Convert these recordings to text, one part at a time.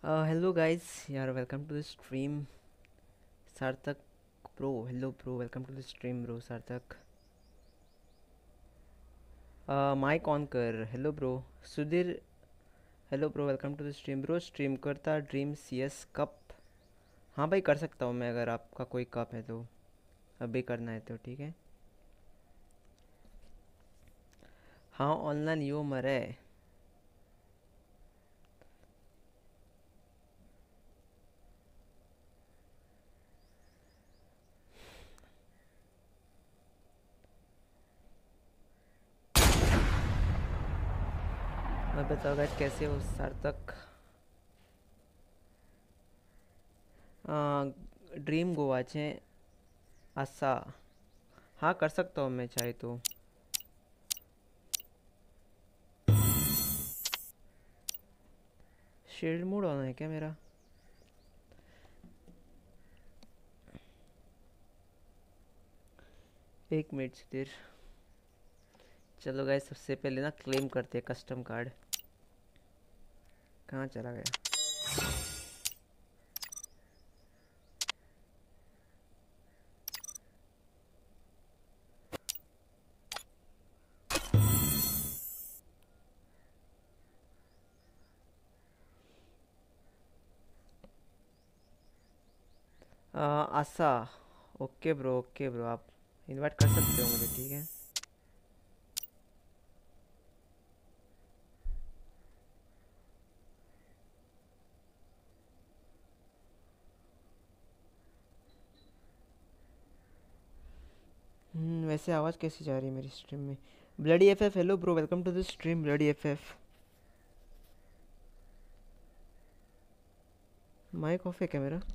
Hello guys, yeah, welcome to the stream. Sarthak bro, hello bro, welcome to the stream bro. Sarthak. Mike on कर. Hello bro. Sudhir, hello bro, welcome to the stream bro. Stream करता dream CS cup. हाँ भाई कर सकता हूँ मैं, अगर आपका कोई कप है तो अभी करना है तो ठीक है. हाँ ऑनलाइन यो मरे. मैं बताओ गाइस कैसे हो सार्थक. ड्रीम गोवा छे आशा. हाँ कर सकता हूँ मैं चाहे तो. शील्ड मोड ऑन है क्या मेरा? एक मिनट सुधीर. चलो गाइस सबसे पहले ना क्लेम करते हैं कस्टम कार्ड. कहाँ चला गया? आशा. ओके ब्रो आप इनवाइट कर सकते हो मुझे, ठीक है. वैसे आवाज़ कैसी जा रही है मेरी स्ट्रीम में? Bloody FF hello bro, welcome to the stream bloody FF. Mic off है क्या मेरा?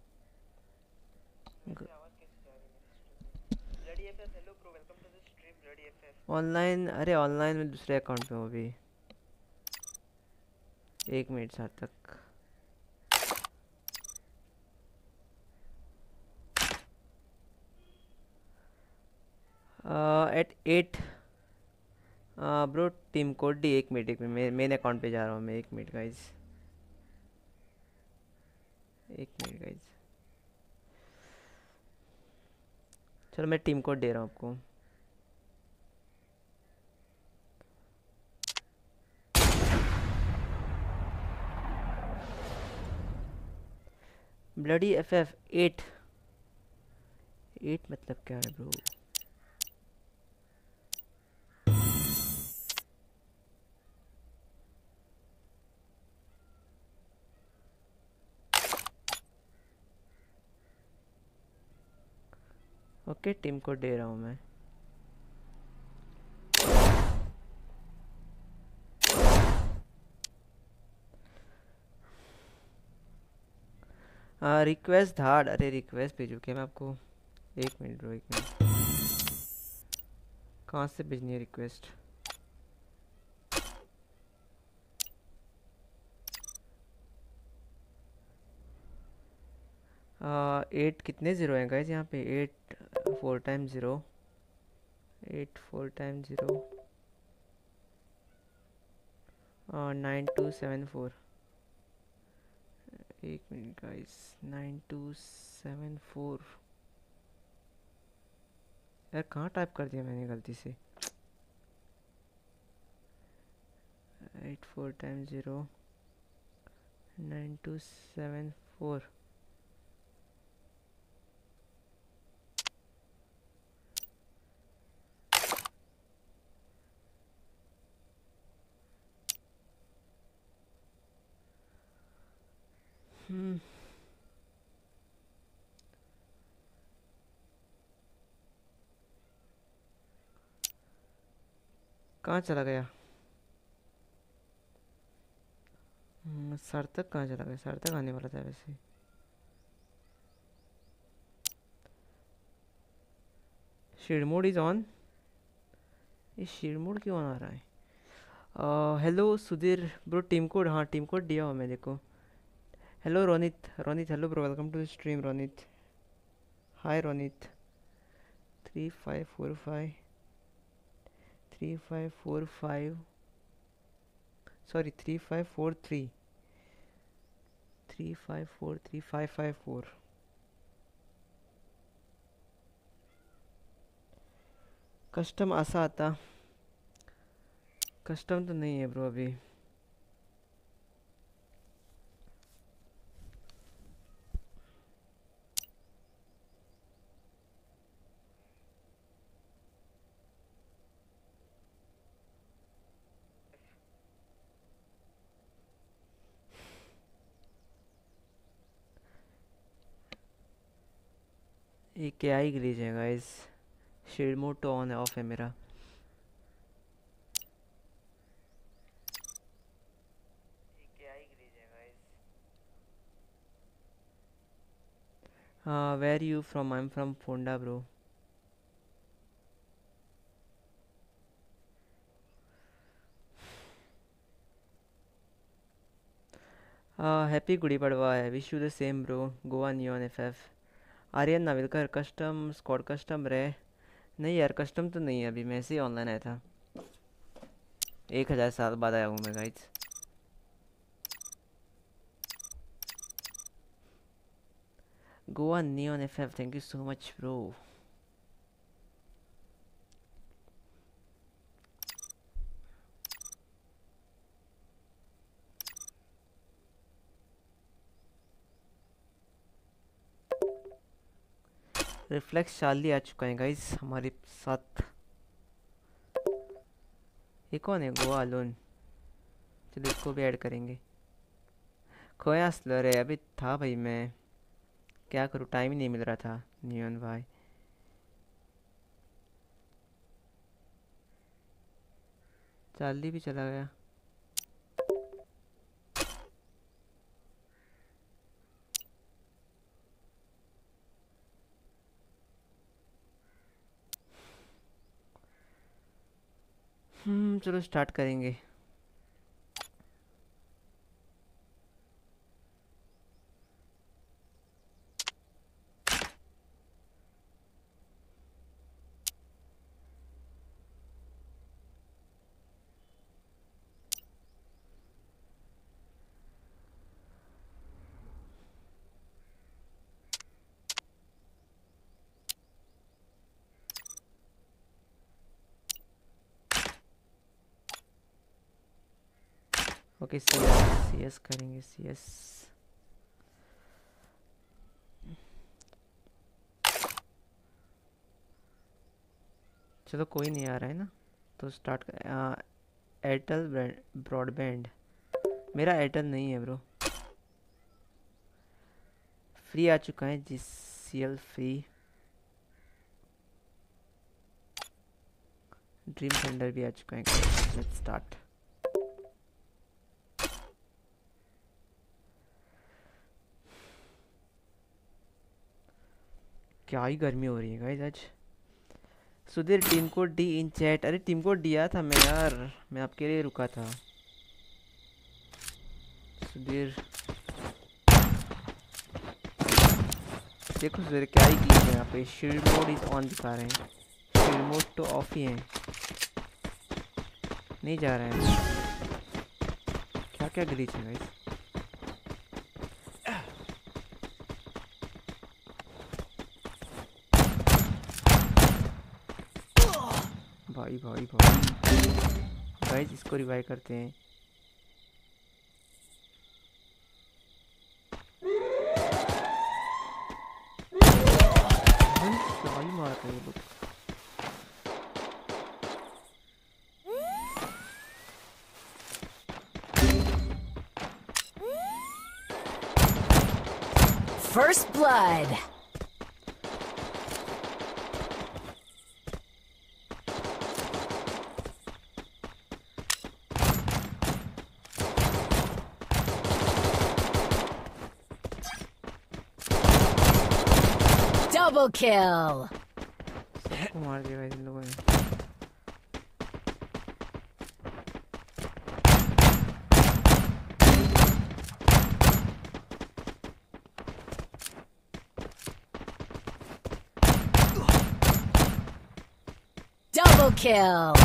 ऑनलाइन, अरे ऑनलाइन में दूसरे अकाउंट पे हूँ अभी. एक मिनट साथ तक. Eight 8. Bro team code D. एक मिनट मेन अकाउंट पे जा रहा हूँ मैं. एक मिनट गाइज, एक मिनट गाइज. चलो मैं टीम कोड दे रहा हूँ आपको. Bloody FF 8. 8 मतलब क्या है ब्रो? ओके टीम कोड दे रहा हूँ मैं. रिक्वेस्ट धाड़. अरे रिक्वेस्ट भेजू क्या मैं आपको? एक मिनट ब्रो, एक मिनट. कहाँ से भेजनी है रिक्वेस्ट? 8 कितने ज़ीरो हैं गाइज यहाँ पे? 8 4 टाइम ज़ीरो. 8 4 time zero. 9274. एक मिनट गाइज. 9274. यार कहाँ टाइप कर दिया मैंने गलती से? 8 4 टाइम ज़ीरो. 9274. कहाँ चला गया? सार्थक कहाँ चला गया? सार्थक आने वाला था वैसे. Shield mode is on. ये शील्ड मोड क्यों ऑन आ रहा है? Hello Sudhir bro, team code. हाँ टीम कोड दिया हुआ मैं, देखो. Hello Ronit. Ronit hello bro, welcome to the stream Ronit. Hi Ronit. 3545. 3545. Sorry 3543. 35433554। Custom ऐसा आता, कस्टम तो नहीं है ब्रो अभी। ये क्या ही ग्लिच है गाइस। शील्ड मोड तो ऑन है, ऑफ है मेरा। हाँ, where you from? I am from Ponda bro. Happy Gudi Padwa है, wish you the same bro. Goa neon FF. Aryan Navilkar, custom squad custom रहे? नहीं यार, कस्टम तो नहीं है अभी, मैं ऐसे ही ऑनलाइन आया था। 1000 साल बाद आया हूँ मैं guys. Goa neon FF, thank you so much bro. Reflex Charlie आ चुका है गाइस हमारे साथ। ये कौन है? गोवा अलोन। चलो इसको भी ऐड करेंगे। खोया स्लर है, अभी था भाई मैं, क्या करूँ, टाइम ही नहीं मिल रहा था। नियॉन भाई चार्ली भी चला गया। चलो स्टार्ट करेंगे। ओके, सीएस करेंगे, सीएस। चलो कोई नहीं आ रहा है ना, तो स्टार्ट कर। Airtel broadband. मेरा एयरटेल नहीं है ब्रो। फ्री आ चुका है, जीसीएल फ्री। ड्रीम थंडर भी आ चुका है। Let's start. क्या ही गर्मी हो रही है गाइस आज। Sudhir team code D in chat. अरे टीम कोड दिया था मैं यार, मैं आपके लिए रुका था सुधीर। देखो सुधीर क्या ही की है यहाँ पे। शील्ड मोड इज ऑन दिखा रहे हैं, शील्ड मोड तो ऑफ ही है, नहीं जा रहे हैं। क्या क्या ग्लिच है गाइस। भाई भाई भाई गाइस, इसको रिवाइव करते हैं। क्या ही मार रहे हैं ये लोग। First blood. Double kill. सबको मार दिया भाई इन लोगों ने। Double kill.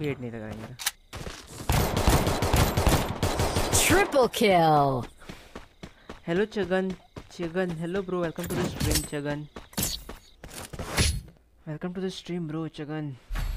भी हेड नहीं लगा रहा मेरा। Triple kill. Hello Chagan, Chagan hello bro, welcome to the stream Chagan, welcome to the stream bro Chagan.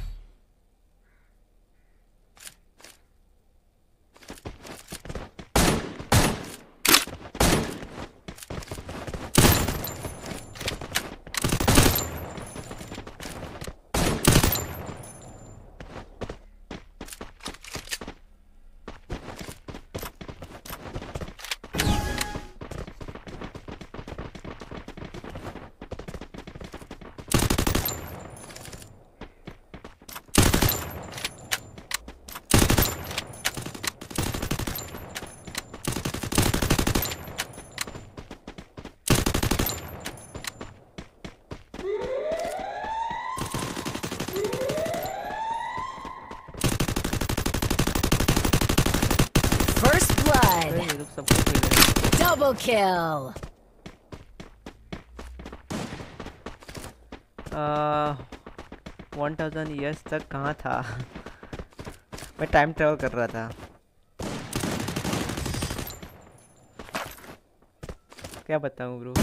First blood. अरे ये लोग सबको खेल रहे हैं। Double kill. 1000 ईयर्स तक कहाँ था? मैं टाइम ट्रेवल कर रहा था। क्या बताऊँ ब्रो।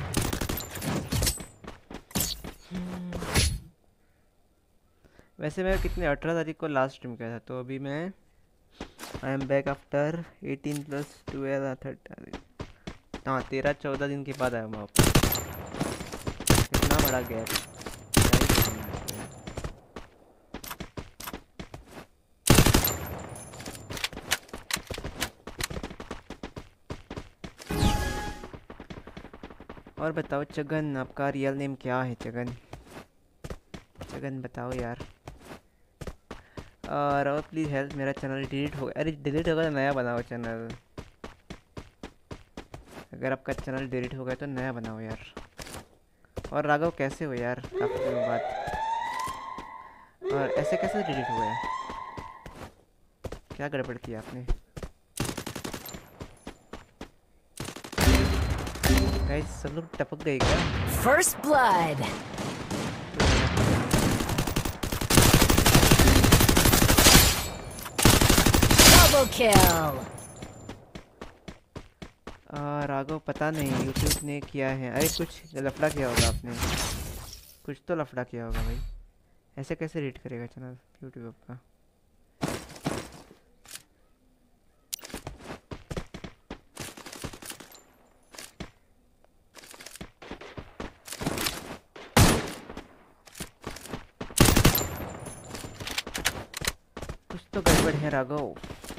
वैसे मैं कितने 18 तारीख को लास्ट स्ट्रीम किया था, तो अभी मैं I am back after 18 plus 12 30, हाँ 13-14 दिन के बाद आया मैं वापस। इतना बड़ा गैप, और बताओ चगन, आपका रियल नेम क्या है चगन? चगन बताओ यार। और प्लीज़ हेल्प, मेरा चैनल डिलीट हो गया। अरे डिलीट होगा तो नया बनाओ चैनल। अगर आपका चैनल डिलीट हो गया तो नया बनाओ यार। और राघव कैसे हो यार, काफ़ी दिनों बाद। और ऐसे कैसे डिलीट हो गया, क्या गड़बड़ किया आपने? गाइस सब लोग टपक गए क्या? First blood. Double kill. Raghav पता नहीं, यूट्यूब ने किया है। अरे कुछ लफड़ा किया होगा आपने, कुछ तो लफड़ा किया होगा भाई। ऐसे कैसे रीड करेगा चैनल यूट्यूब का? कुछ तो गड़बड़ है राघव।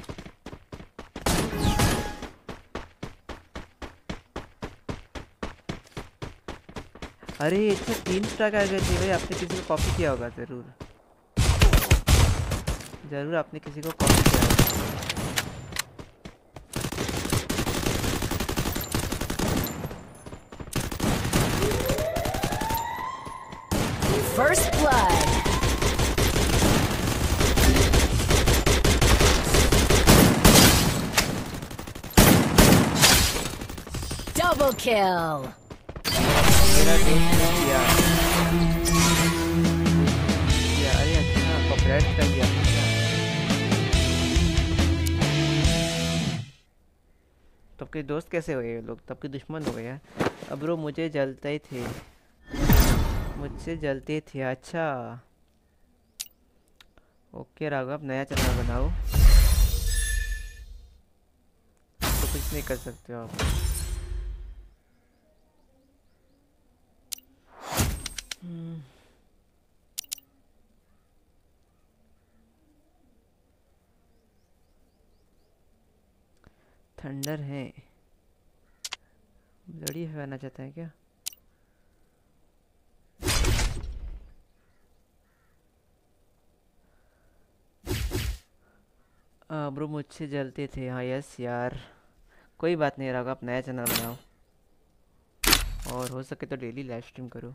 अरे अच्छा 3 स्टार आ गए थे भाई। आपने किसी को कॉपी किया होगा, ज़रूर ज़रूर आपने किसी को कॉपी किया होगा। First blood. Double kill. मेरा दोस्त ने किया। अरे अच्छा कॉपीराइट कर दिया अच्छा। तो आपके दोस्त कैसे हो गए ये लोग? तो आपके दुश्मन हो गए यार। अब ब्रो मुझे जलते थे, मुझसे जलते थे। अच्छा ओके राघव, आप नया चैनल बनाओ, तो कुछ नहीं कर सकते हो आप। थंडर है, ब्लडी हवाना चाहता है क्या? ब्रो मुझसे जलते थे, हाँ यस यार। कोई बात नहीं राघव, आप नया चैनल बनाओ और हो सके तो डेली लाइव स्ट्रीम करो।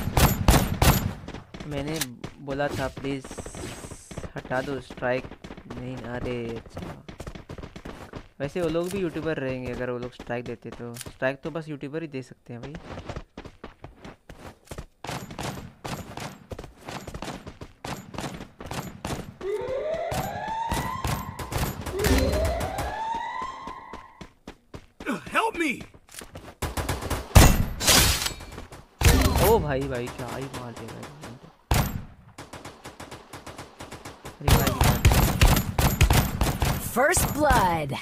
मैंने बोला था प्लीज़ हटा दो स्ट्राइक नहीं, अरे अच्छा। वैसे वो लोग भी यूट्यूबर रहेंगे अगर वो लोग स्ट्राइक देते, तो स्ट्राइक तो बस यूट्यूबर ही दे सकते हैं भाई। Help me! ओ भाई भाई, क्या ही मार देगा ये बंदा। अरे भाई मार दिया। First blood.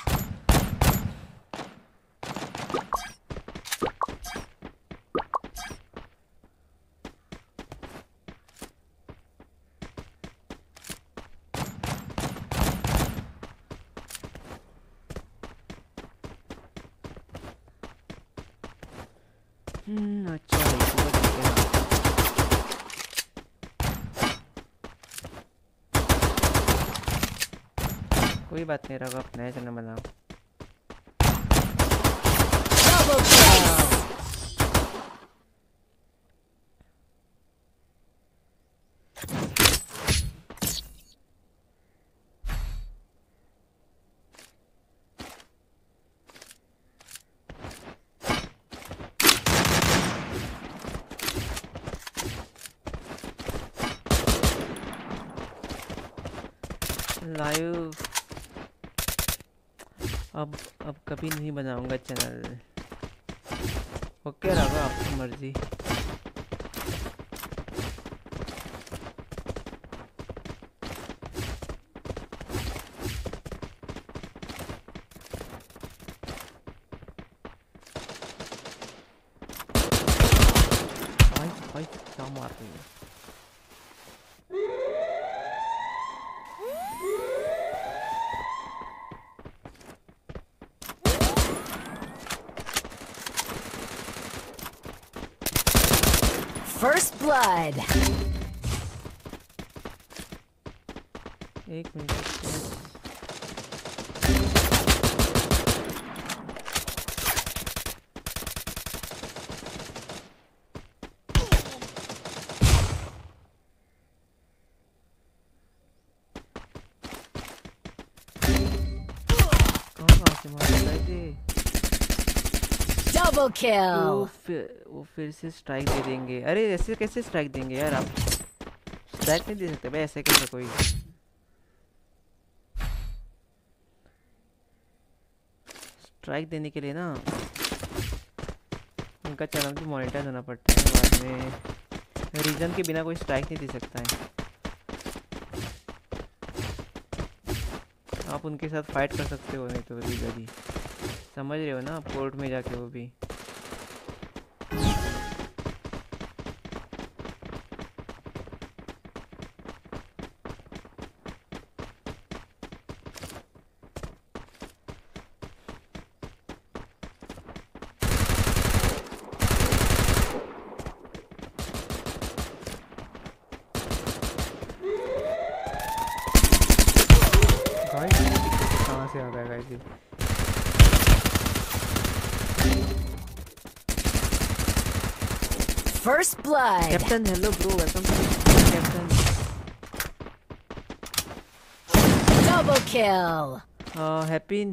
अच्छा यूट्यूबर दिखे ना। कोई बात नहीं, रखो आप नया चैनल बनाओ। Double kill. लाइव अब कभी नहीं बनाऊंगा चैनल। ओके रखो, आपकी मर्जी। भाई भाई क्या मार रही है। First blood. एक मिनट। कहाँ से मार रहा है ये? Double वो kill. फिर से स्ट्राइक दे देंगे। अरे ऐसे कैसे स्ट्राइक देंगे यार, आप स्ट्राइक नहीं दे सकते भाई, ऐसे कैसे कोई। स्ट्राइक देने के लिए ना उनका चैनल भी मॉनिटाइज होना पड़ता है, बाद में रीजन के बिना कोई स्ट्राइक नहीं दे सकता है। आप उनके साथ फाइट कर सकते हो, नहीं तो लीगली, समझ रहे हो ना, कोर्ट में जाके वो भी। कहाँ से आ गया गाइस ये? First blood. Captain hello bro, welcome to captain. Double kill. Happy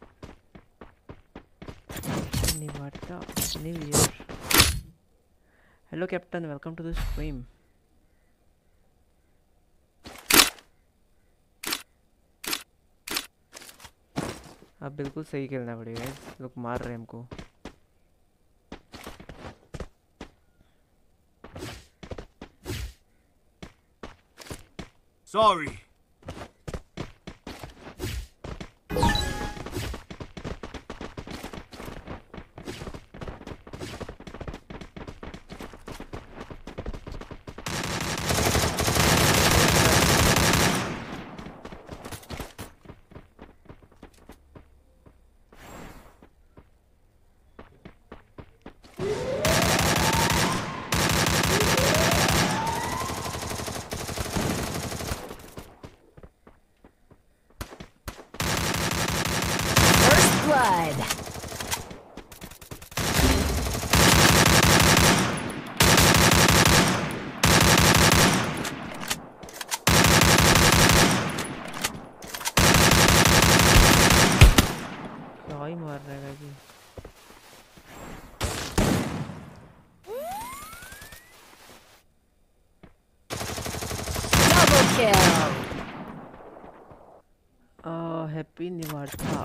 निवार्ता new year. Hello captain, welcome to the stream. अब बिल्कुल सही खेलना पड़ेगा, लोग मार रहे हैं हमको। Sorry. First blood. हवाई मार रहा है जी। Double kill. हैप्पी निवार्था।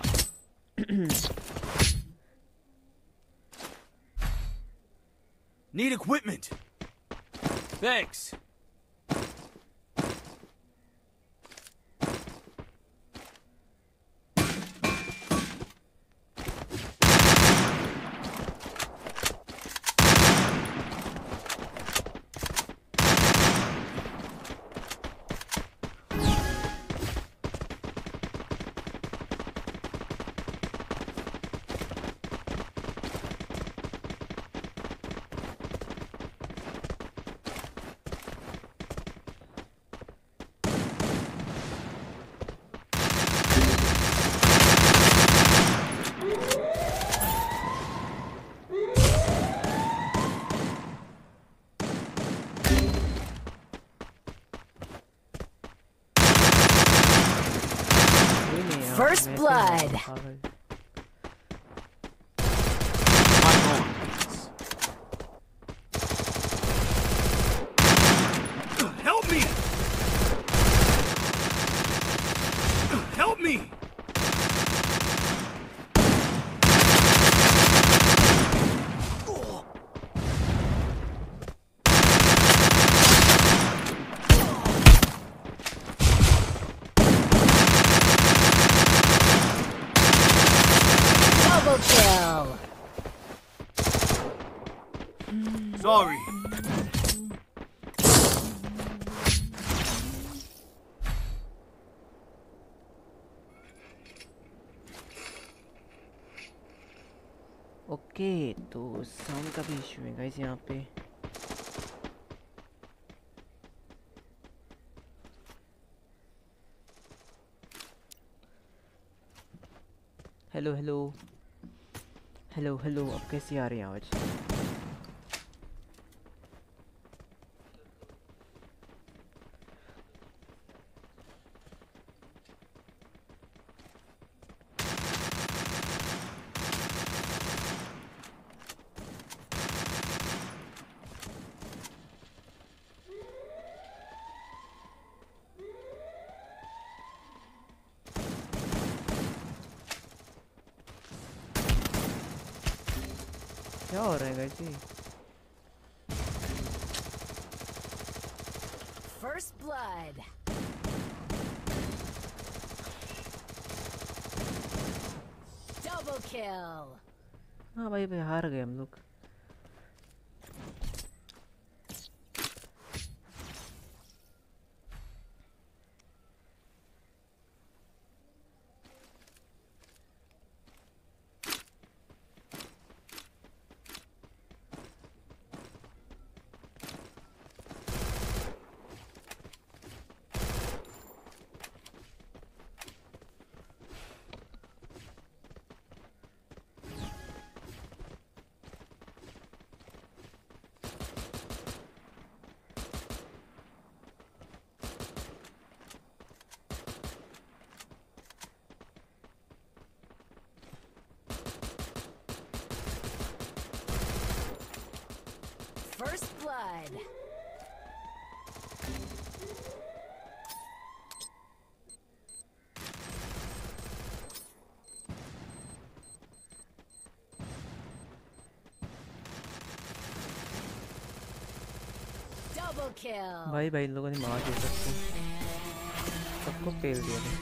Need equipment. Thanks. First blood. My arm, please. Help me! Help me! Double kill. Sorry. Okay, तो साउंड का भी इशू है गाइस यहाँ पे। हेलो हेलो हेलो हेलो, अब कैसी आ रही है आवाज़? क्या हो रहा है गाइस जी? First blood. Double kill. हाँ भाई भाई, हार गए हम लोग। First blood. Double kill. भाई भाई, इन लोगों ने मार दिया सबको, सबको पेल दिया था।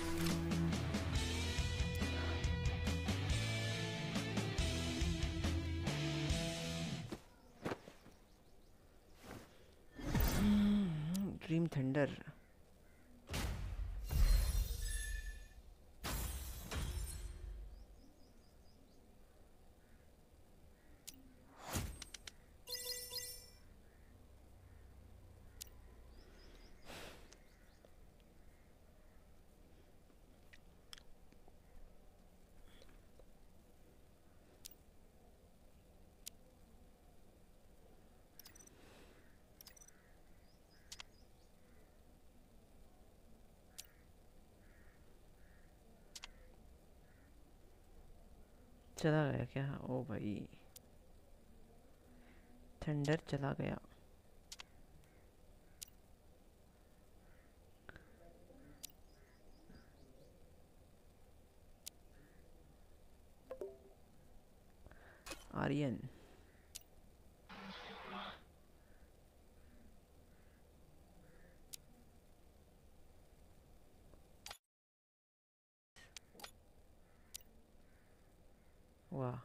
Dream thunder. चला गया क्या? ओ भाई, थंडर चला गया। आर्यन, वाह।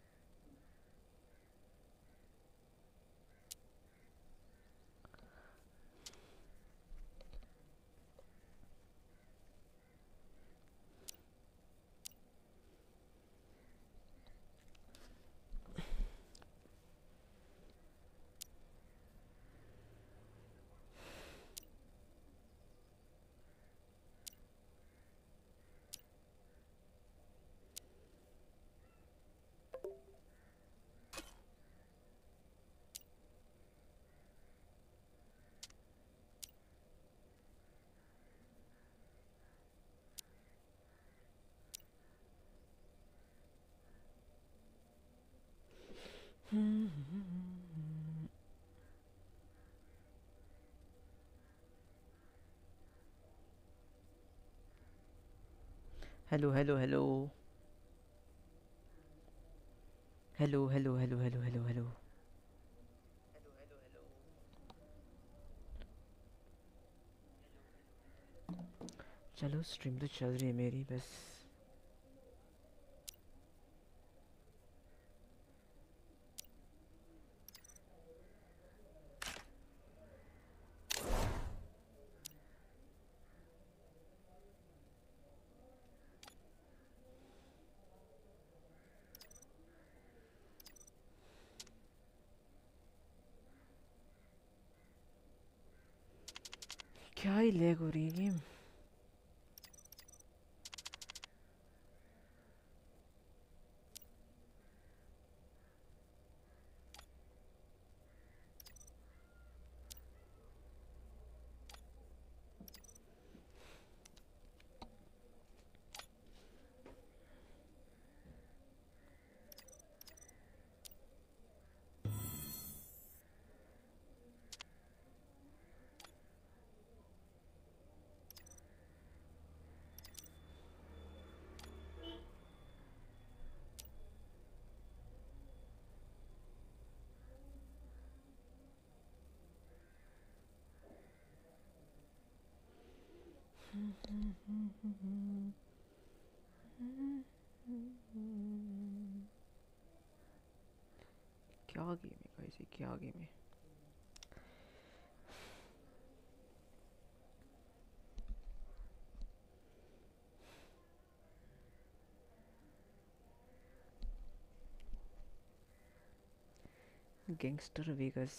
Hello hello hello hello hello hello hello hello hello. चलो, स्ट्रीम तो चल रही है मेरी बस। क्या ही लैग हो रही है गेम। क्या गेम है भाई, से क्या गेम है। Gangster Vegas.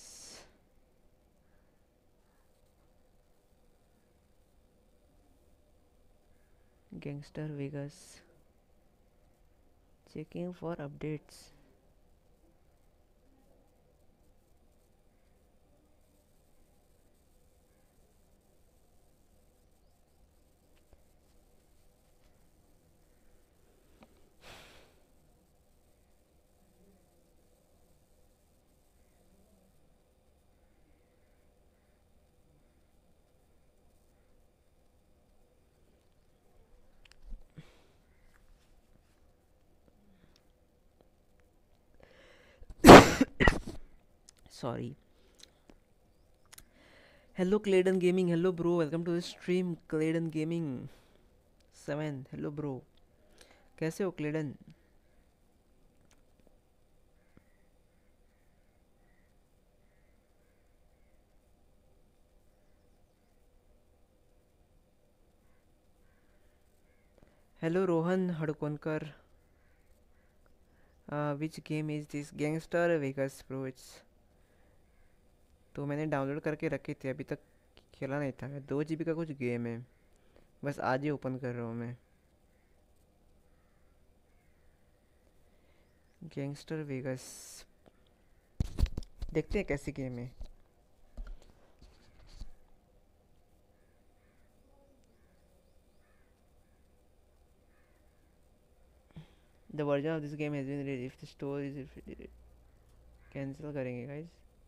Gangster Vegas, checking for updates. Sorry. Hello Clayden gaming, hello bro, welcome to the stream Clayden gaming 7। Hello bro, कैसे हो Clayden? Hello Rohan Hadkonkar. Which game is this? Gangster Vegas pro. It's तो मैंने download करके रखे थे, अभी तक खेला नहीं था। 2 GB का कुछ गेम है, बस आज ही ओपन कर रहा हूँ मैं। गैंगस्टर वेगस, देखते हैं कैसी गेम है। The version of this game has been release if the store is cancel करेंगे guys.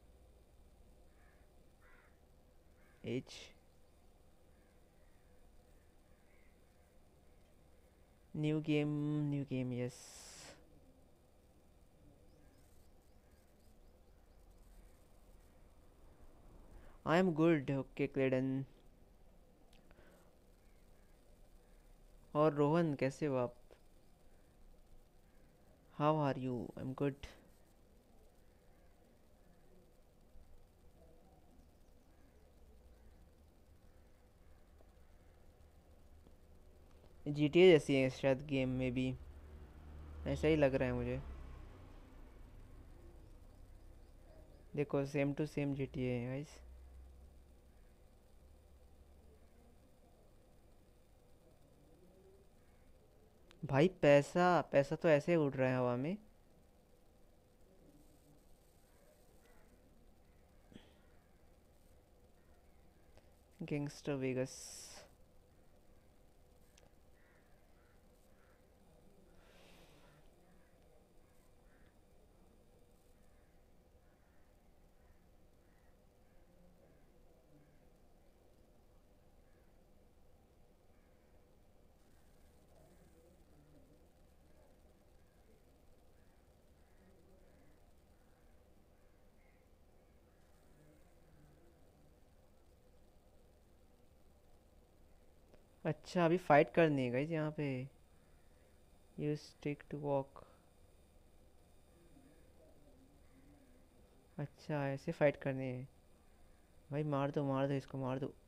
H new game yes. I am good okay Clayden. और रोहन कैसे हो आप? How are you? I am good. GTA जैसी है शायद game में भी, ऐसा ही लग रहा है मुझे। देखो सेम टू सेम GTA है गाइस। भाई पैसा पैसा तो ऐसे ही उड़ रहा है हवा में। Gangster Vegas. अच्छा अभी फाइट करनी है गाइस यहाँ पे। You stick to walk. अच्छा ऐसे फाइट करनी है। भाई मार दो इसको मार दो।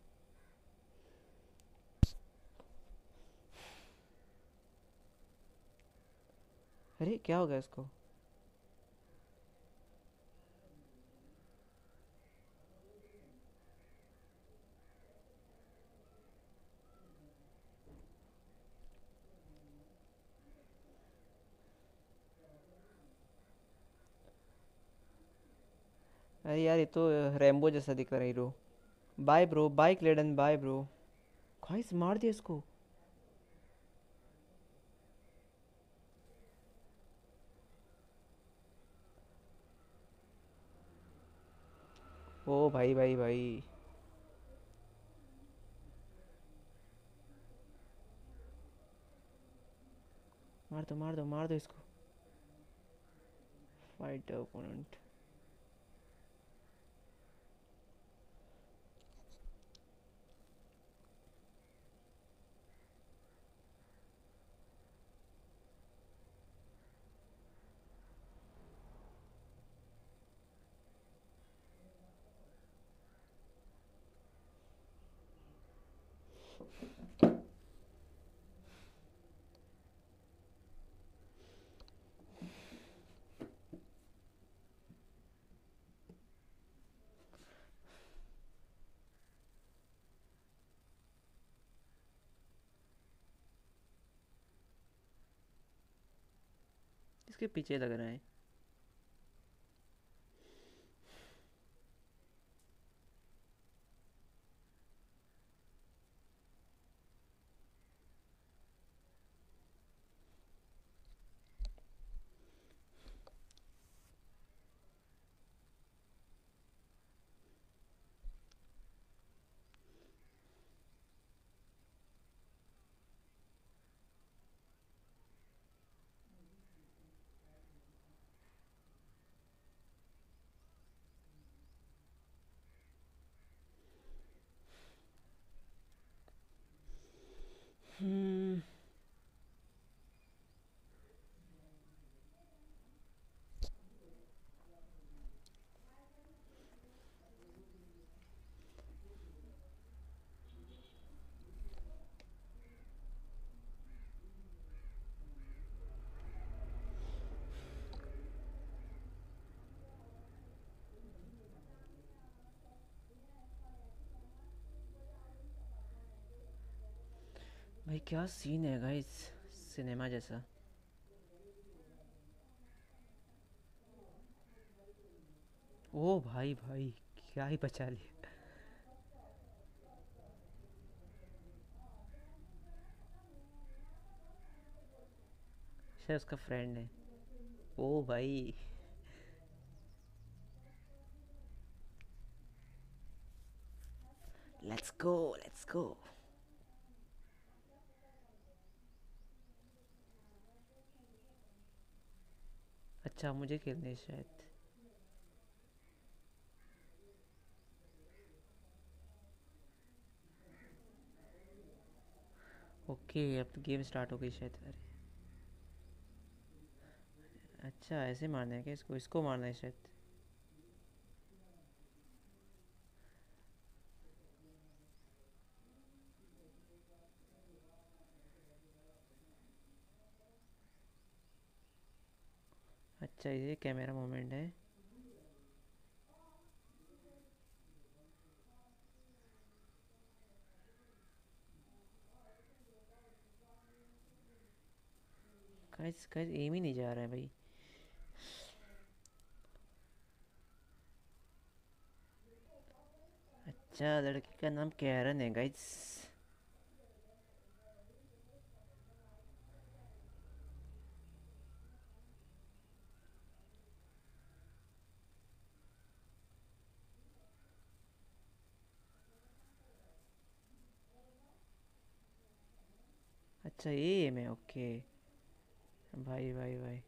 अरे क्या हो गया इसको? अरे यार ये तो रैम्बो जैसा दिख रहा है hero. Bye bro bye Clayden bye bro. Guys मार दिया इसको। ओ भाई भाई भाई। मार दो इसको। Fight opponent. इसके पीछे लग रहा है। हम्म। भाई क्या सीन है गाइस, सिनेमा जैसा। ओ भाई भाई, क्या ही बचा लिया। शायद उसका फ्रेंड है। ओ भाई। Let's go let's go. अच्छा मुझे खेलने है शायद। ओके अब तो गेम स्टार्ट हो गई शायद। अरे अच्छा ऐसे मारना है क्या इसको? इसको मारना है शायद। अच्छा ये कैमरा मोमेंट है। गाइस गाइस एम ही नहीं जा रहा है भाई। अच्छा लड़की का नाम कैरन है गाइस। अच्छा ये एम है ओके। भाई भाई भाई।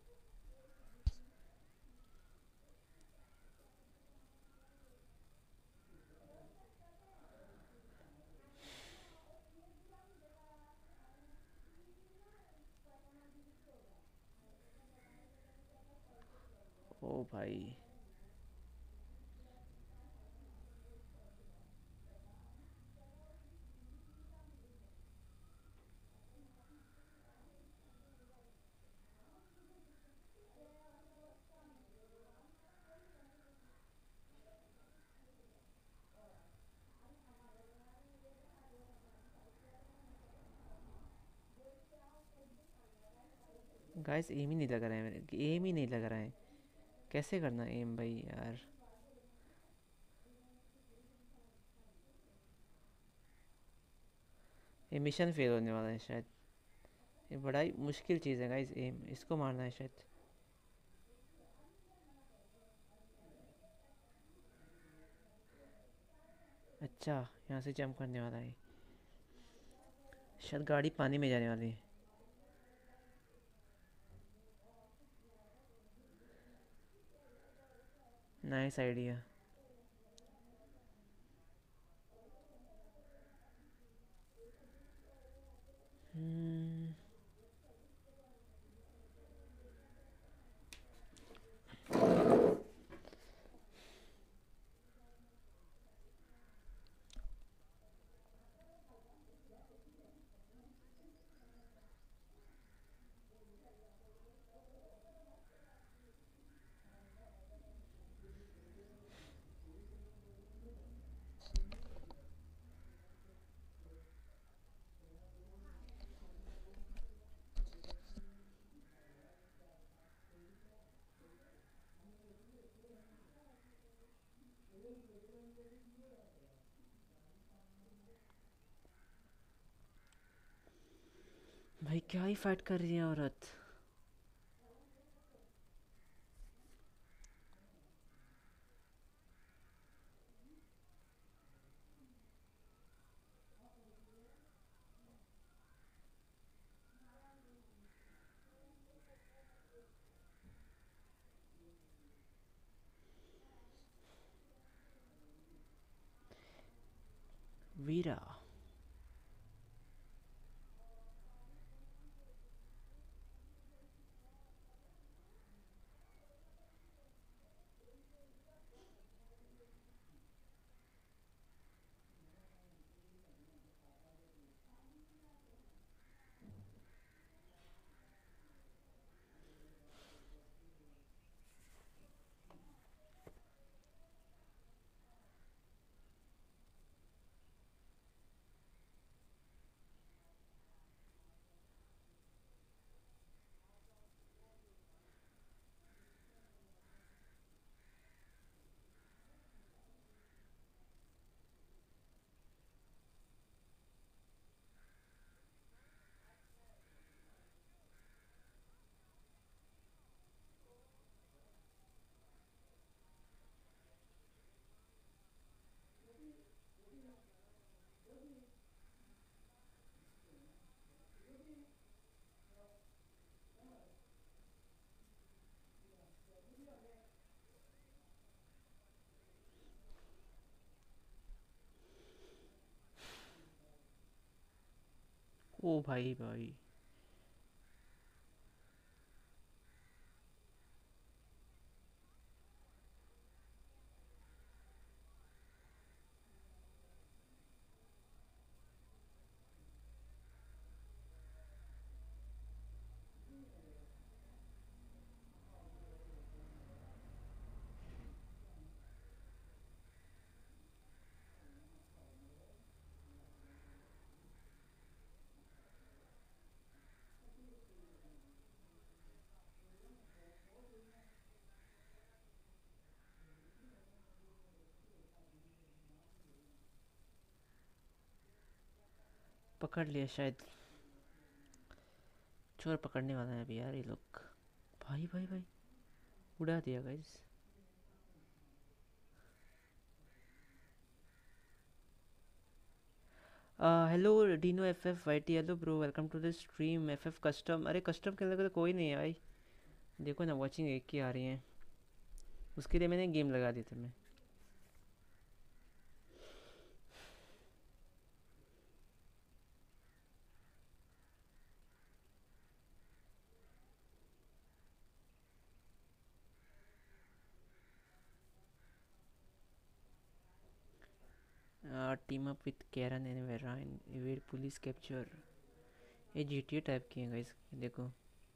ओ भाई। गाइस एम ही नहीं लग रहा है मेरे। एम ही नहीं लग रहा है। कैसे करना एम भाई यार। ये मिशन फेल होने वाला है शायद। ये बड़ा ही मुश्किल चीज़ है गाइस एम। इसको मारना है शायद। अच्छा यहाँ से जंप करने वाला है। शायद गाड़ी पानी में जाने वाली है। Nice idea. हम्म। भाई क्या ही फाइट कर रही है औरत। वीरा। ओ भाई भाई। पकड़ लिया शायद। चोर पकड़ने वाला है अभी यार ये लोग। भाई भाई भाई, उड़ा दिया guys. Hello Dino F F Y T, hello bro, welcome to the stream. F F custom, अरे कस्टम के अंदर तो कोई नहीं है भाई। देखो ना, वॉचिंग एक ही आ रही है। उसके लिए मैंने गेम लगा दी थी मैं। Team up with Karen and Verine, evade police capture. ये जीटीए टाइप की है गाइस, देखो।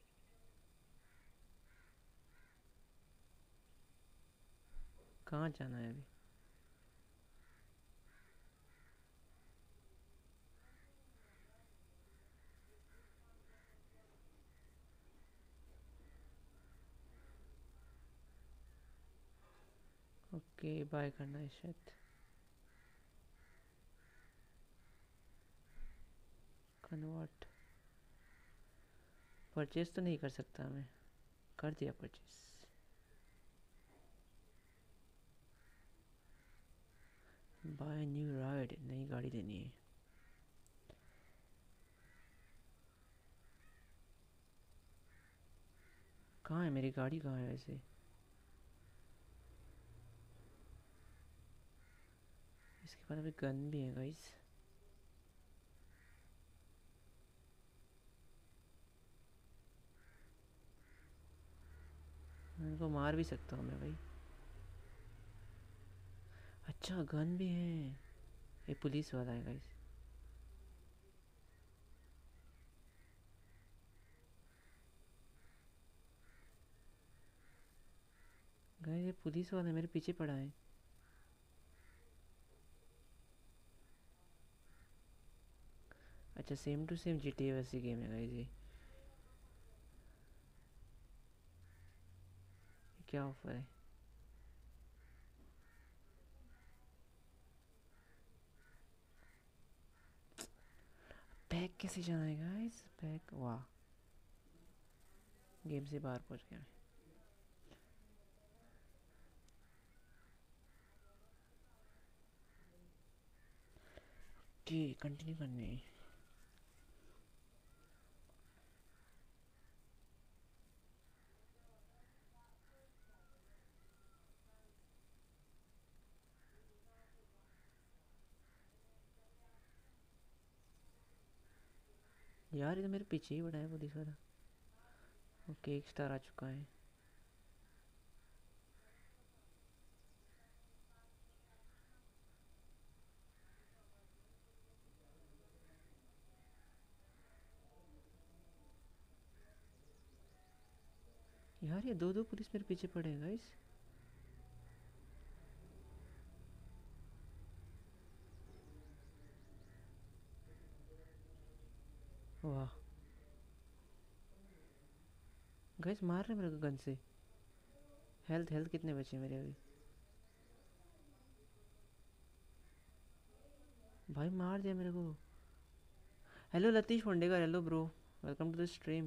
कहाँ जाना है अभी? ओके, बाय करना है शायद। कन्वर्ट, परचेज तो नहीं कर सकता मैं। कर दिया परचेज। बाय न्यू राइड, नई गाड़ी लेनी है। कहाँ है मेरी गाड़ी, कहाँ है वैसे? इसके बाद अभी गन भी है गाइस। इनको मार भी सकता हूँ मैं भाई। अच्छा, गन भी है। ये पुलिस वाला है गाइस। गाइस ये पुलिस वाला मेरे पीछे पड़ा है। अच्छा, सेम टू सेम जीटीए वैसी गेम है गाइस ये। क्या ऑफर है? बैक कैसे जाना है गाइस? बैक, वाह, गेम से बाहर पहुंच गया मैं। ठीक, कंटिन्यू करनी है। यार ये तो मेरे पीछे ही बड़ा है पुलिस वाला। ओके, एक स्टार आ चुका है। यार ये दो दो पुलिस मेरे पीछे पड़े हैं गाइस। वाह, गाइस मार रहे हैं मेरे को गन से। हेल्थ हेल्थ कितने बचे मेरे अभी? भाई मार दिया मेरे को। Hello Latish Fandegar, hello bro, welcome to the stream.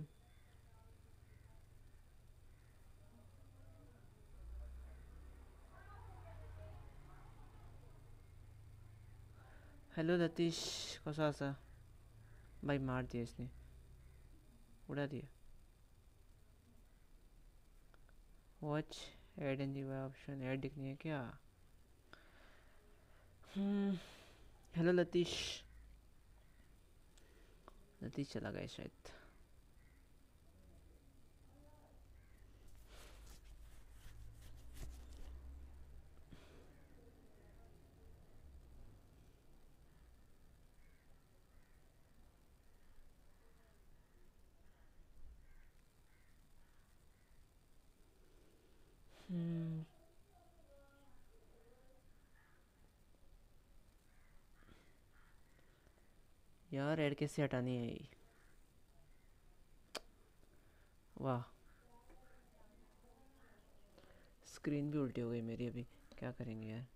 Hello Latish, कसा असा? भाई मार दिया इसने, उड़ा दिया। वॉच ऐड एन जीवा ऑप्शन, ऐड दिखनी है क्या? हेलो लतीश। नतीज चला गया शायद। यार ऐड कैसे हटानी है ये? वाह, स्क्रीन भी उल्टी हो गई मेरी अभी। क्या करेंगे यार?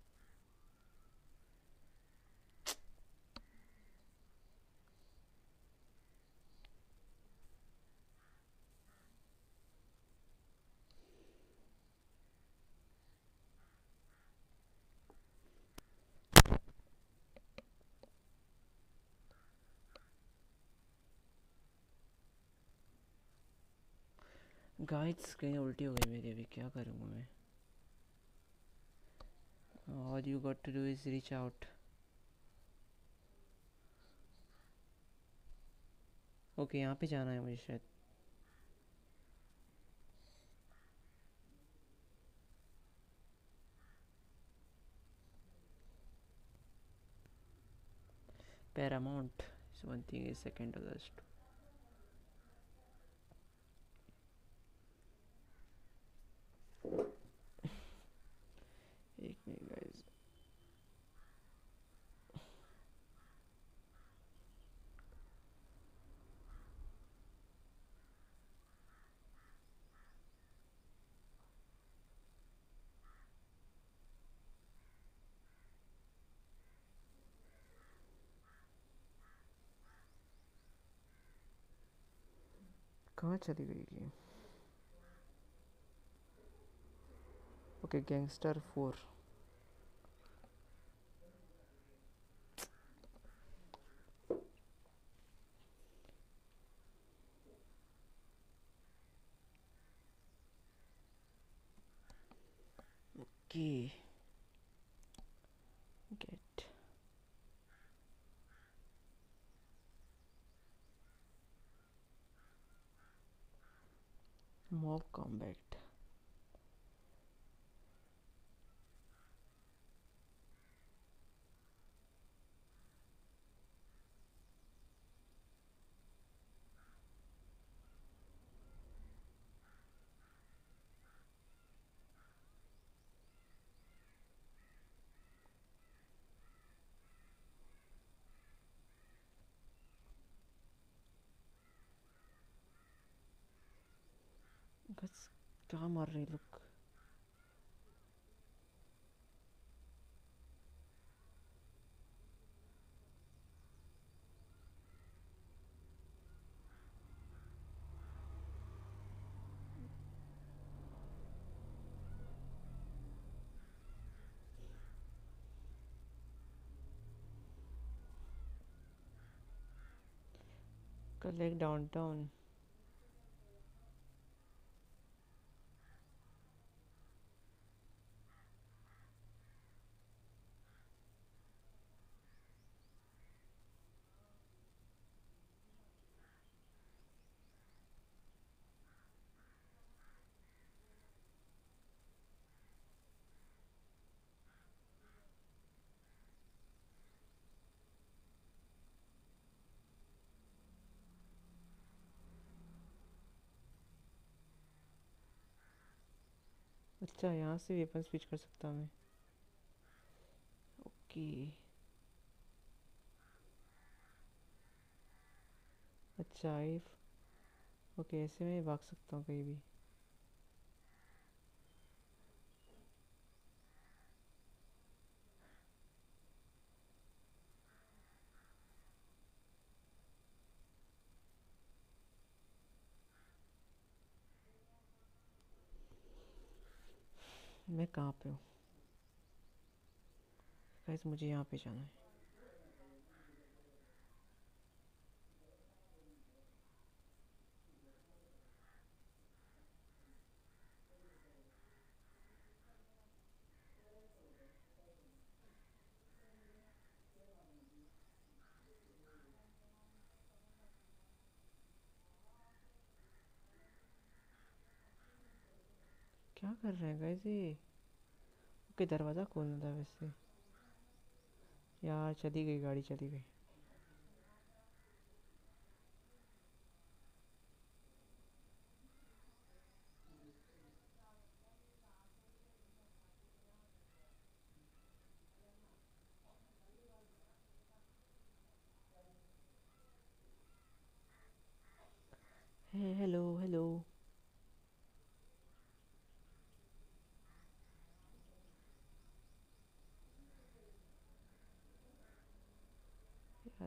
गाइस स्क्रीन उल्टी हो गई मेरी अभी, क्या करूँगा मैं? All you got to do is reach out. Okay, यहाँ पे जाना है मुझे शायद। Paramount is one thing, is second to last. एक मिनट गाइस। कहाँ चली गई ये? Okay, gangster 4। Okay, get mob combat. बस क्या मार रहे लोग? Collect downtown. अच्छा, यहाँ से वेपन स्विच कर सकता हूँ मैं। ओके, अच्छा ओके, ऐसे मैं भाग सकता हूँ कहीं भी। मैं कहाँ पे हूँ गाइस? मुझे यहाँ पे जाना है। क्या कर रहे हैं गाइस ये? ओके, दरवाज़ा खोलना था वैसे। यार चली गई गाड़ी, चली गई। Hey hello hello. यार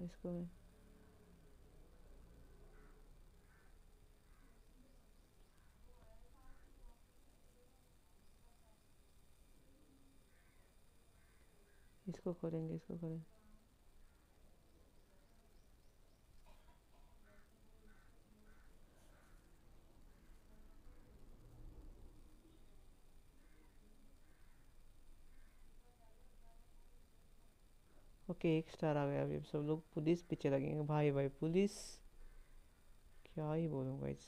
इसको खोलेंगे, इसको खोलेंगे। ओके, एक स्टार आ गया। अभी सब लोग पुलिस पीछे लगेंगे। भाई भाई पुलिस, क्या ही बोलूँ गाइस।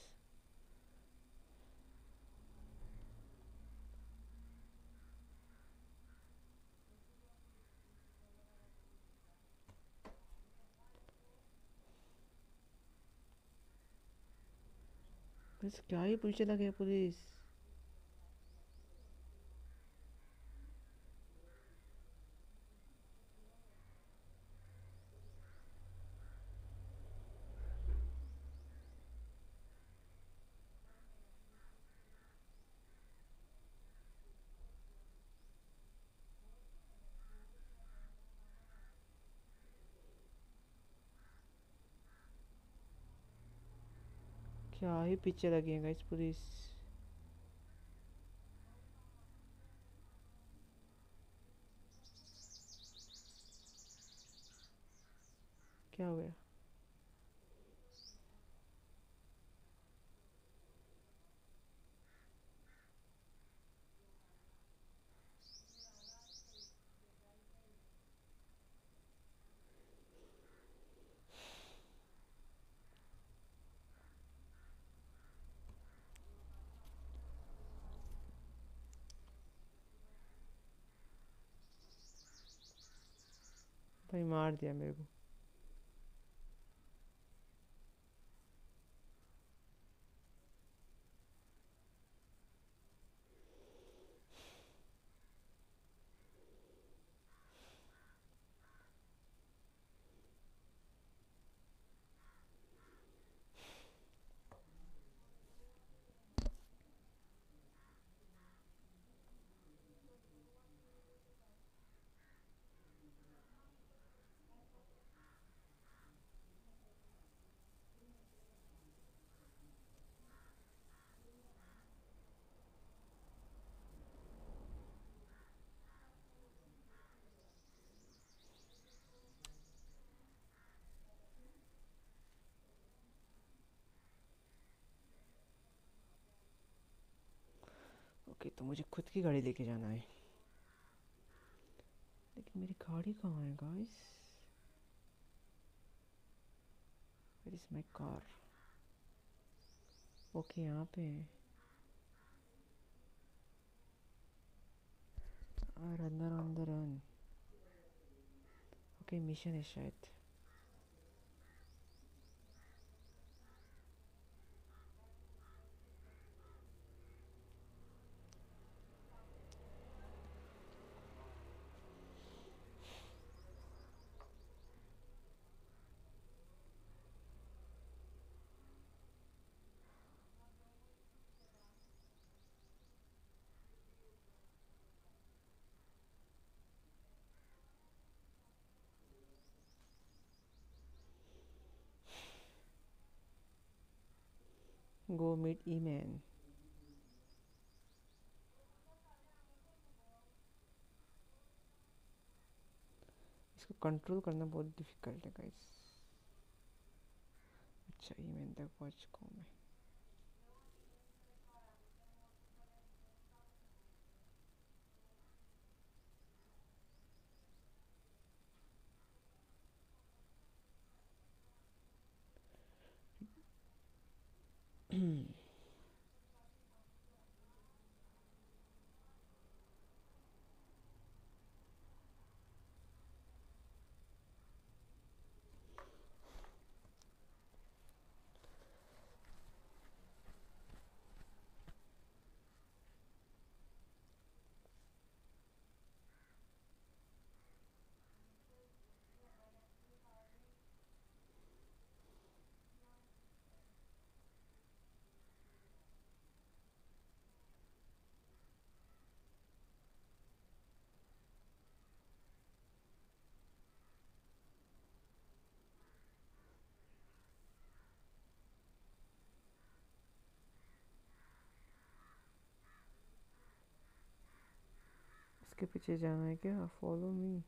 बस क्या ही पीछे लगे पुलिस। क्या ही पीछे लगे हैं गाइस पुलिस। क्या हो गया? भाई मार दिया मेरे को। ओके, तो मुझे खुद की गाड़ी लेके जाना है। लेकिन मेरी गाड़ी कहाँ है guys? Where is my car? Okay, यहाँ पे है। अंदर अंदर रन। ओके, मिशन है शायद। Go meet the man. इसको कंट्रोल करना बहुत डिफिकल्ट है गाइस। अच्छा, ई मैन तक पहुँच को मैं। इसके पीछे जाना है क्या? Follow me.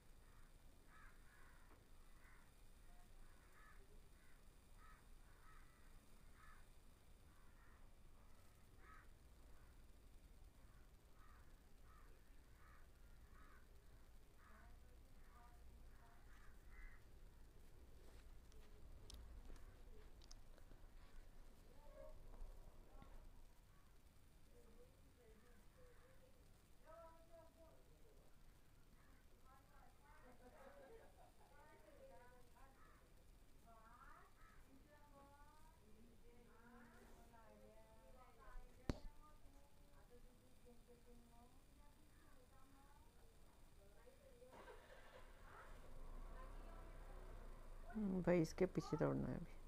भाई इसके पीछे दौड़ना है अभी।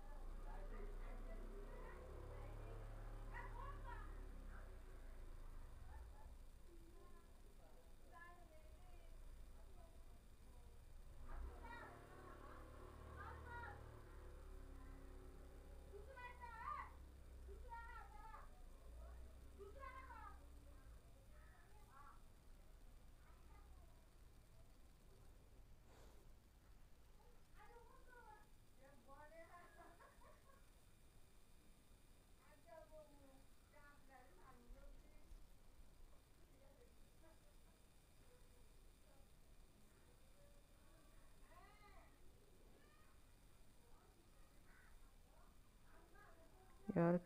यार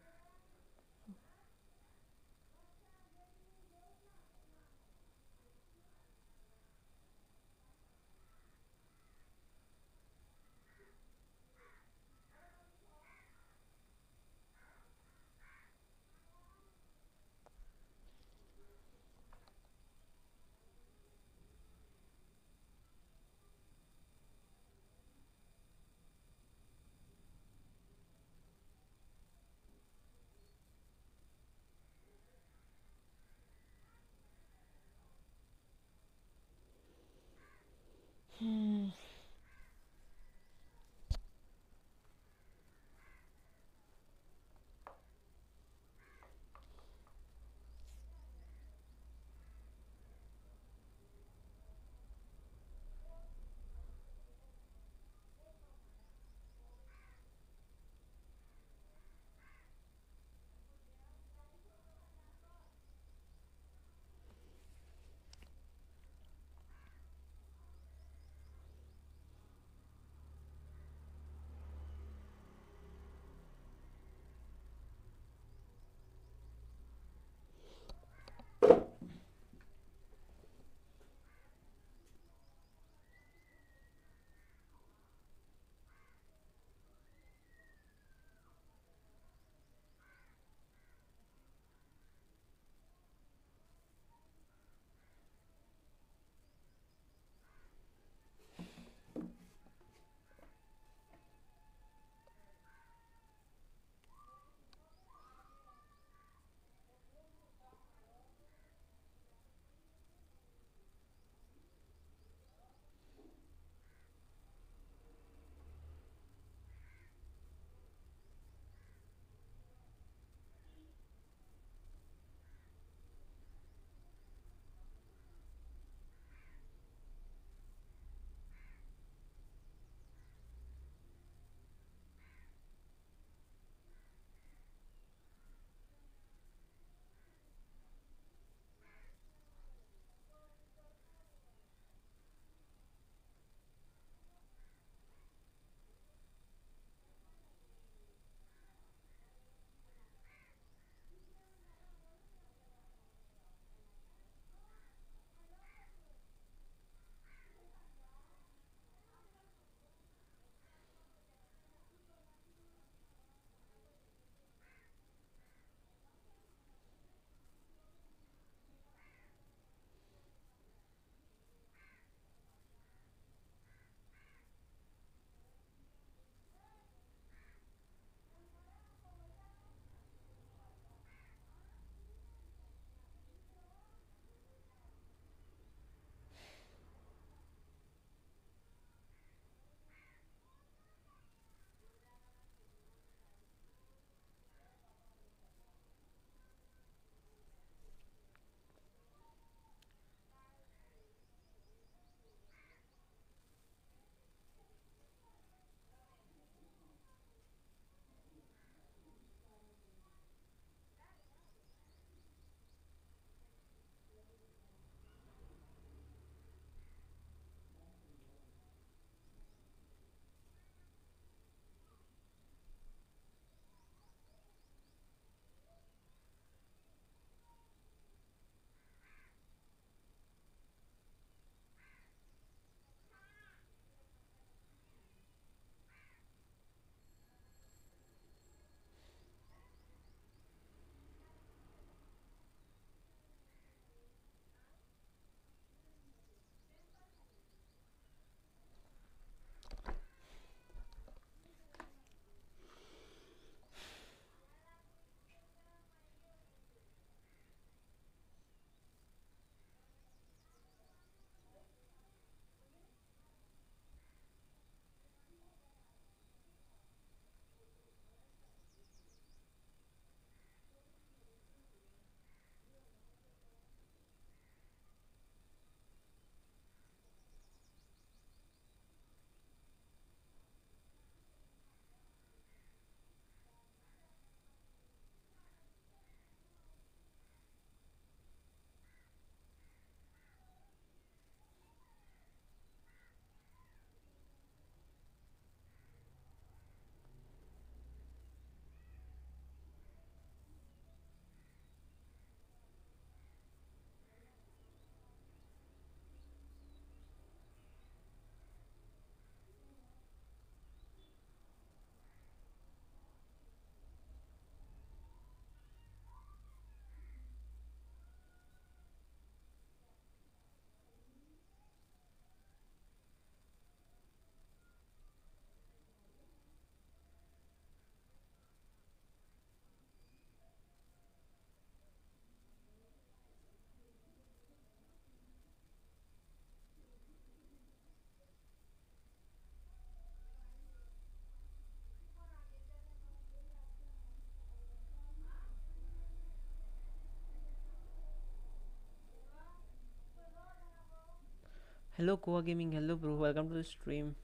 Hello, Koa Gaming. Hello, bro. Welcome to the stream.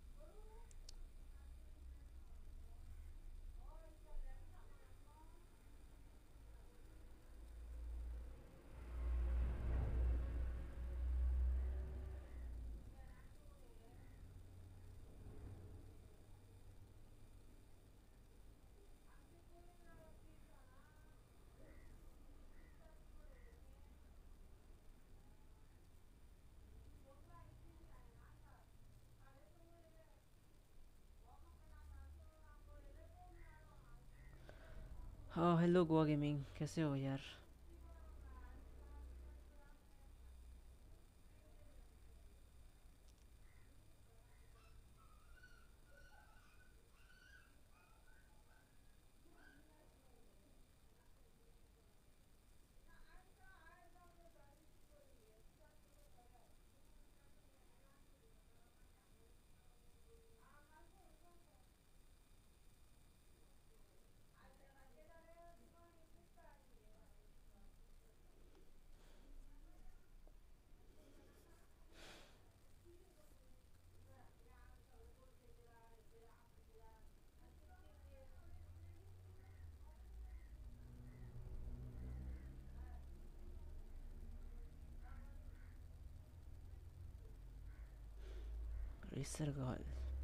Hello Goa gaming, कैसे हो यार? Racer girl.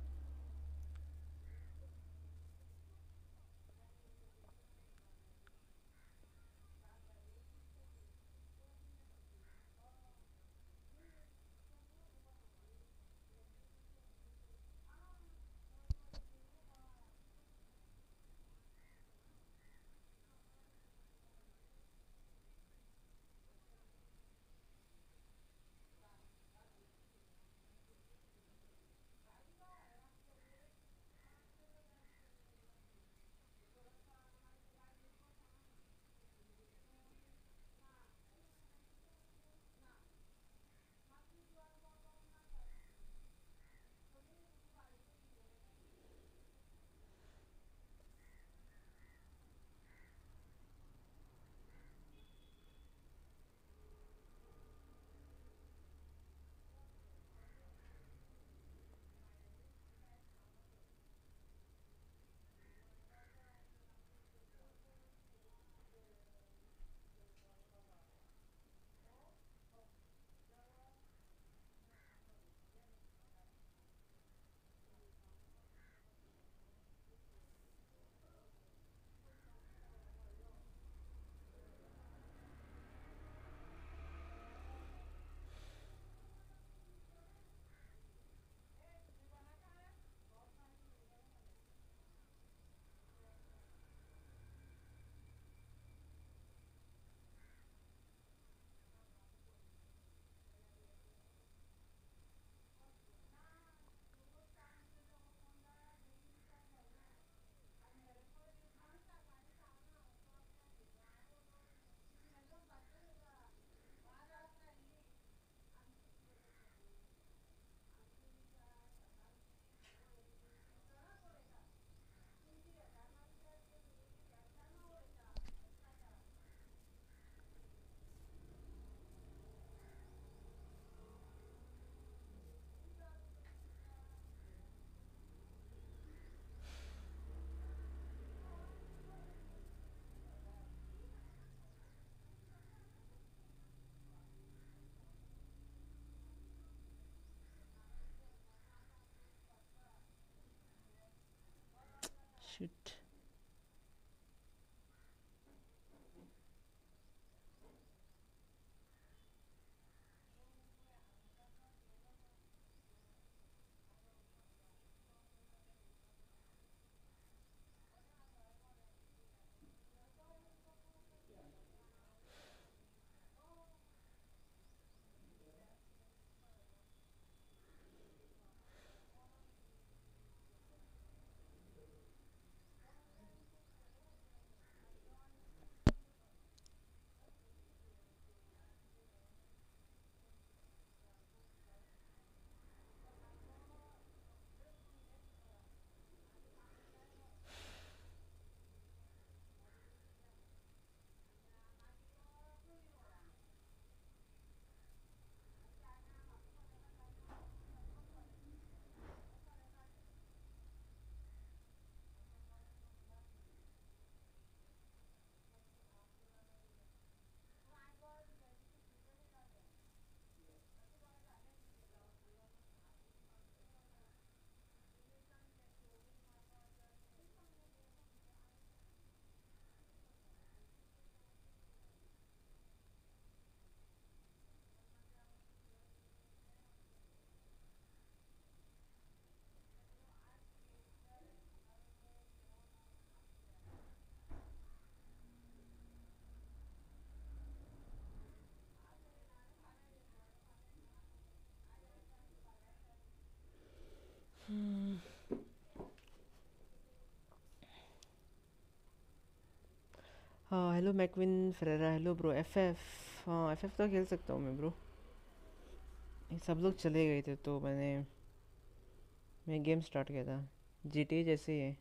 Shit. Hello Macwin Ferreira, hello bro. FF, हाँ एफएफ तो खेल सकता हूँ मैं ब्रो। ये सब लोग चले गए थे तो मैं गेम स्टार्ट किया था। जीटी जैसे ही है।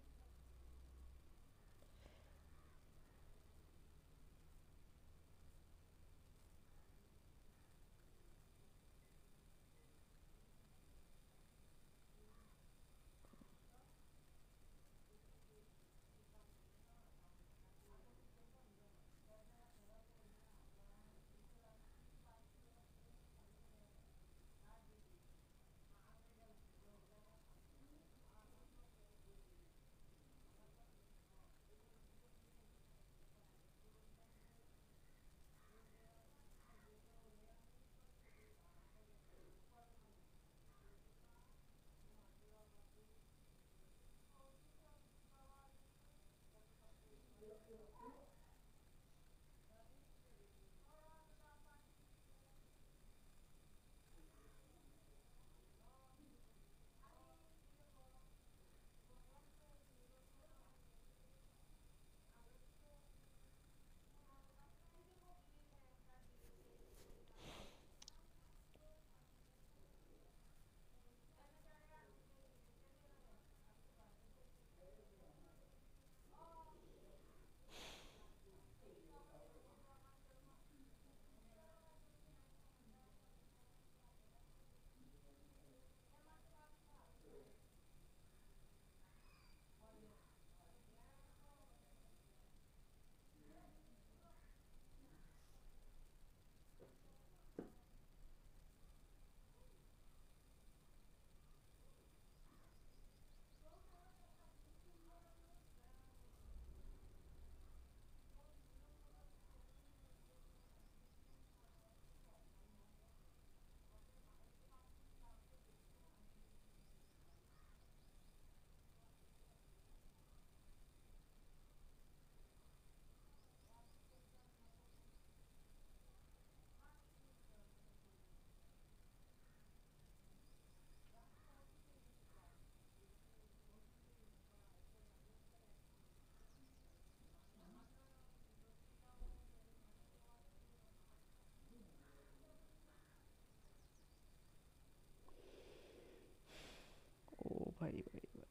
ओ भाई भाई।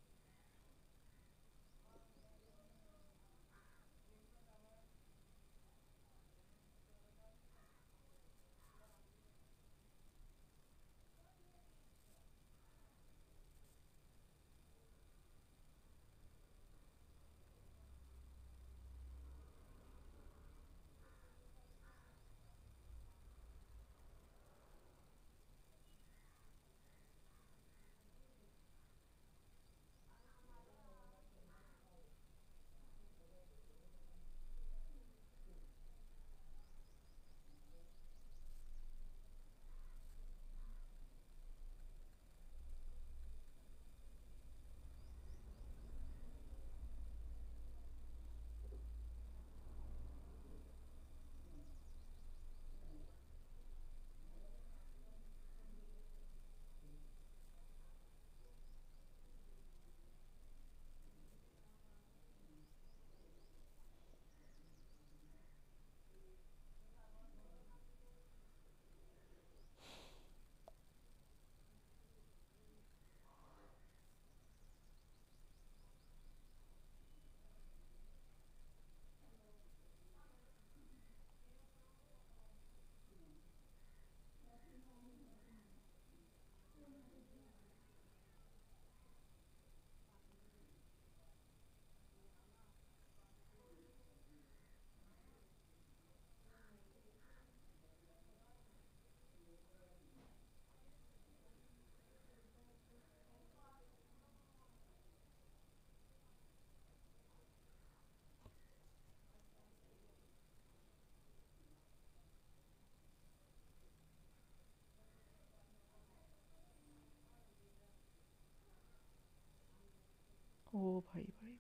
ओ भाई भाई।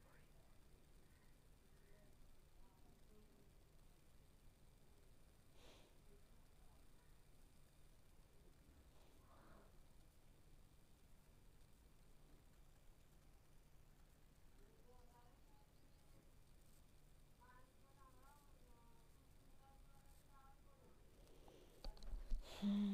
Hmm.